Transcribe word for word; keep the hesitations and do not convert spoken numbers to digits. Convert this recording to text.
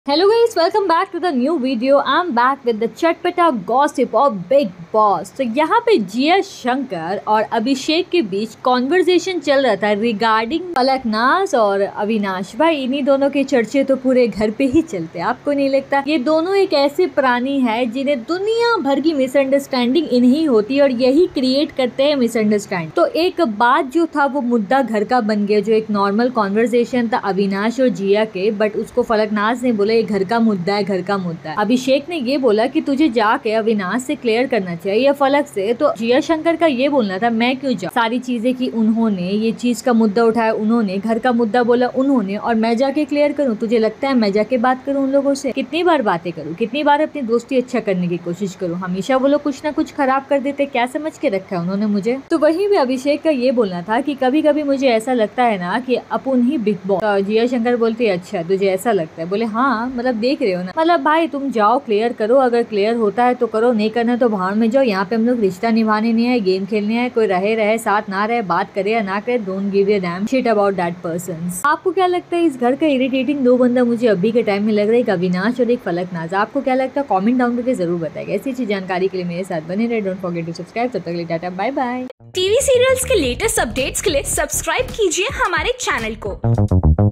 Hello guys, welcome back to the new video. I'm back with the चटपटा gossip of Bigg Boss. तो यहाँ पे जिया शंकर और अभिषेक के बीच कॉन्वर्सेशन चल रहा था रिगार्डिंग फलकनाज और अविनाश। भाई इन्हीं दोनों के चर्चे तो पूरे घर पे ही चलते हैं, आपको नहीं लगता? ये दोनों एक ऐसे प्राणी है जिन्हें दुनिया भर की मिसअंडरस्टैंडिंग इन्हीं होती है और यही क्रिएट करते हैं मिसअंडरस्टैंडिंग। तो एक बात जो था वो मुद्दा घर का बन गया, जो एक नॉर्मल कॉन्वर्सेशन था अविनाश और जिया के, बट उसको फलकनाज ने बोला ये घर का मुद्दा है, घर का मुद्दा है। अभिषेक ने ये बोला कि तुझे जाके अविनाश से क्लियर करना चाहिए या फलक से। तो जिया शंकर का ये बोलना था मैं क्यों जाऊँ, सारी चीजें की उन्होंने, ये चीज का मुद्दा उठाया उन्होंने, घर का मुद्दा बोला उन्होंने, और मैं जाके क्लियर करूँ? तुझे लगता है मैं जाके बात करूँ उन लोगों से? कितनी बार बातें करूँ, कितनी बार अपनी दोस्ती अच्छा करने की कोशिश करूँ? हमेशा वो लोग कुछ ना कुछ खराब कर देते, क्या समझ के रखा है उन्होंने मुझे? तो वहीं भी अभिषेक का ये बोलना था कि कभी कभी मुझे ऐसा लगता है ना कि अपन ही बिग बॉस। तो जिया शंकर बोलती है अच्छा तुझे ऐसा लगता है? बोले हाँ, मतलब देख रहे हो ना, मतलब भाई तुम जाओ क्लियर करो, अगर क्लियर होता है तो करो, नहीं करना तो बाहर में जाओ। यहाँ पे हम लोग रिश्ता निभाने नहीं है, गेम खेलने है। कोई रहे रहे साथ ना रहे, बात करे या ना करे, don't give a damn shit about that person. आपको क्या लगता है इस घर का इरिटेटिंग दो बंदा मुझे अभी के टाइम में लग रहा है, एक अविनाश और एक फलकनाज। आपको क्या लगता है? कॉमेंट डाउन करके जरूर बताएगा। ऐसी अच्छी जानकारी के लिए मेरे साथ बने रहे। Don't forget to subscribe. तब तक के लिए tata bye bye. TV serials के लेटेस्ट अपडेट्स के लिए सब्सक्राइब कीजिए हमारे चैनल को।